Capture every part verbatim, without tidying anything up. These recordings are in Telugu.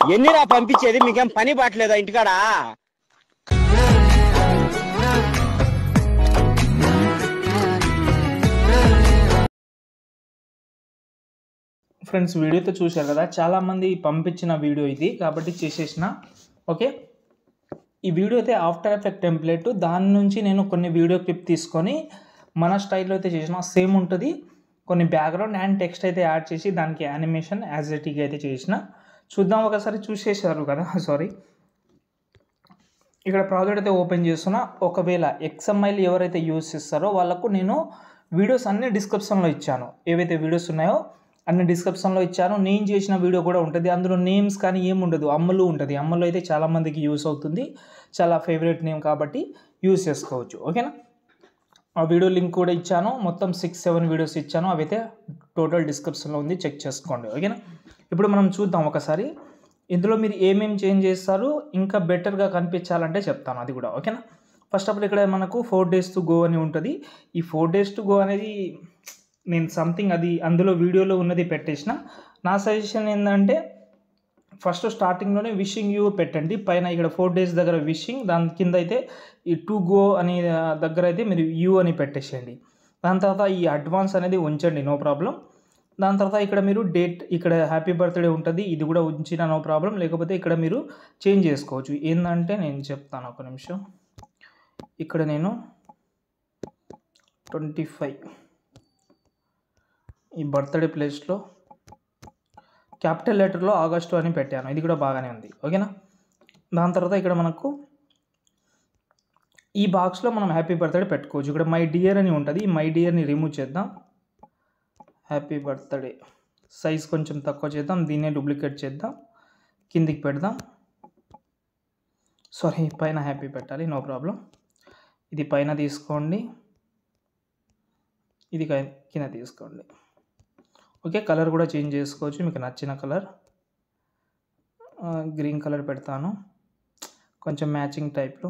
ఎన్నిరా పంపించేది? మీకేం పని బాట్లేదా ఇంటికాడ? ఫ్రెండ్స్ వీడియోతో చూశారు కదా, చాలామంది పంపించిన వీడియో ఇది కాబట్టి చేసేసిన. ఓకే, ఈ వీడియో అయితే ఆఫ్టర్ ఎఫెక్ట్ టెంప్లెట్, దాని నుంచి నేను కొన్ని వీడియో క్లిప్ తీసుకొని మన స్టైల్లో అయితే చేసిన. సేమ్ ఉంటుంది, కొన్ని బ్యాక్గ్రౌండ్ అండ్ టెక్స్ట్ అయితే యాడ్ చేసి దానికి యానిమేషన్ యాజ్ ఎటీగా అయితే చేసిన. చూద్దాం, ఒకసారి చూసేసారు కదా. సారీ, ఇక్కడ ప్రాజెక్ట్ అయితే ఓపెన్ చేస్తున్నా. ఒకవేళ ఎక్స్ఎంఎల్ ఎవరైతే యూజ్ చేస్తారో వాళ్ళకు నేను వీడియోస్ అన్ని డిస్క్రిప్షన్లో ఇచ్చాను. ఏవైతే వీడియోస్ ఉన్నాయో అన్ని డిస్క్రిప్షన్లో ఇచ్చాను. నేను చేసిన వీడియో కూడా ఉంటుంది, అందులో నేమ్స్ కానీ ఏమి ఉండదు, అమ్ములు ఉంటుంది. అమ్ములు అయితే చాలామందికి యూస్ అవుతుంది, చాలా ఫేవరెట్ నేమ్ కాబట్టి యూస్ చేసుకోవచ్చు. ఓకేనా, ఆ వీడియో లింక్ కూడా ఇచ్చాను. మొత్తం సిక్స్ సెవెన్ వీడియోస్ ఇచ్చాను, అవి అయితే టోటల్ డిస్క్రిప్షన్లో ఉంది, చెక్ చేసుకోండి. ఓకేనా, ఇప్పుడు మనం చూద్దాం ఒకసారి ఇందులో మీరు ఏమేమి చేంజ్ చేస్తారు, ఇంకా బెటర్గా కనిపించాలంటే చెప్తాను అది కూడా. ఓకేనా, ఫస్ట్ ఆఫ్ ఆల్ ఇక్కడ మనకు ఫోర్ డేస్ టు గో అని ఉంటుంది. ఈ ఫోర్ డేస్ టు గో అనేది నేను సంథింగ్ అది అందులో వీడియోలో ఉన్నది పెట్టేసిన. నా సజెషన్ ఏంటంటే ఫస్ట్ స్టార్టింగ్లోనే విషింగ్ యూ పెట్టండి పైన. ఇక్కడ ఫోర్ డేస్ దగ్గర విషింగ్, దాని కింద అయితే ఈ టు గో అనే దగ్గర అయితే మీరు యూ అని పెట్టేసేయండి. దాని తర్వాత ఈ అడ్వాన్స్ అనేది ఉంచండి, నో ప్రాబ్లం. దాని తర్వాత ఇక్కడ మీరు డేట్, ఇక్కడ హ్యాపీ బర్త్డే ఉంటుంది, ఇది కూడా ఉంచిన నో ప్రాబ్లం. లేకపోతే ఇక్కడ మీరు చేంజ్ చేసుకోవచ్చు. ఏంటంటే నేను చెప్తాను, ఒక నిమిషం. ఇక్కడ నేను ట్వంటీ ఫైవ్ ఈ బర్త్డే ప్లేస్లో క్యాపిటల్ లెటర్లో ఆగస్టు అని పెట్టాను, ఇది కూడా బాగానే ఉంది. ఓకేనా, దాని తర్వాత ఇక్కడ మనకు ఈ బాక్స్లో మనం హ్యాపీ బర్త్డే పెట్టుకోవచ్చు. ఇక్కడ మై డియర్ అని ఉంటుంది, ఈ మై డియర్ని రిమూవ్ చేద్దాం. హ్యాపీ బర్త్డే సైజ్ కొంచెం తక్కువ చేద్దాం, దీన్నే డూప్లికేట్ చేద్దాం, కిందికి పెడదాం. సారీ, పైన హ్యాపీ పెట్టాలి, నో ప్రాబ్లం. ఇది పైన తీసుకోండి, ఇది కింద తీసుకోండి. ఓకే, కలర్ కూడా చేంజ్ చేసుకోవచ్చు, మీకు నచ్చిన కలర్. గ్రీన్ కలర్ పెడతాను, కొంచెం మ్యాచింగ్ టైప్లో.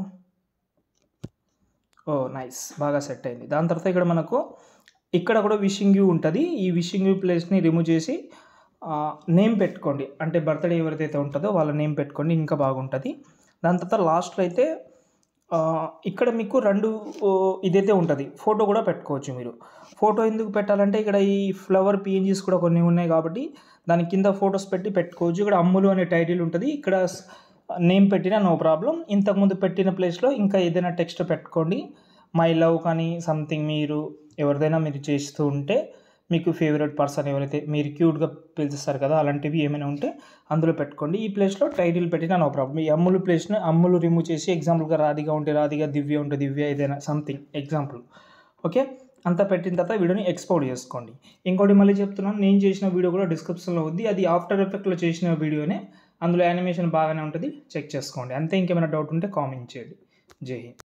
ఓ నైస్, బాగా సెట్ అయింది. దాని తర్వాత ఇక్కడ మనకు ఇక్కడ కూడా విషింగ్ యూ ఉంటుంది. ఈ విషింగ్ యూ ప్లేస్ని రిమూవ్ చేసి నేమ్ పెట్టుకోండి, అంటే బర్త్డే ఎవరిదైతే ఉంటుందో వాళ్ళ నేమ్ పెట్టుకోండి, ఇంకా బాగుంటుంది. దాని తర్వాత లాస్ట్లో అయితే ఇక్కడ మీకు రెండు ఇదైతే ఉంటుంది, ఫోటో కూడా పెట్టుకోవచ్చు మీరు. ఫోటో ఎందుకు పెట్టాలంటే ఇక్కడ ఈ ఫ్లవర్ పిఎన్జీస్ కూడా కొన్ని ఉన్నాయి కాబట్టి దాని కింద ఫొటోస్ పెట్టి పెట్టుకోవచ్చు. ఇక్కడ అమ్ములు అనే టైటిల్ ఉంటుంది, ఇక్కడ నేమ్ పెట్టినా నో ప్రాబ్లం. ఇంతకుముందు పెట్టిన ప్లేస్లో ఇంకా ఏదైనా టెక్స్ట్ పెట్టుకోండి, మై లవ్ కానీ సంథింగ్. మీరు ఎవరిదైనా మీరు చేస్తూ ఉంటే మీకు ఫేవరెట్ పర్సన్ ఎవరైతే మీరు క్యూట్గా పిలుస్తారు కదా, అలాంటివి ఏమైనా ఉంటే అందులో పెట్టుకోండి. ఈ ప్లేస్లో టైటిల్ పెట్టినా నో ప్రాబ్లం. ఈ అమ్ములు ప్లేస్ని అమ్ములు రిమూవ్ చేసి ఎగ్జాంపుల్గా రాధిగా ఉంటే రాధిగా, దివ్య ఉంటే దివ్య, ఏదైనా సంథింగ్ ఎగ్జాంపుల్. ఓకే, అంతా పెట్టిన తర్వాత వీడియోని ఎక్స్పోర్ట్ చేసుకోండి. ఇంకోటి మళ్ళీ చెప్తున్నాను, నేను చేసిన వీడియో కూడా డిస్క్రిప్షన్లో ఉంది, అది ఆఫ్టర్ ఎఫెక్ట్లో చేసిన వీడియోనే. అందులో యానిమేషన్ బాగానే ఉంటుంది, చెక్ చేసుకోండి. అంతే, ఇంకేమైనా డౌట్ ఉంటే కామెంట్ చేయండి. జై హింద్.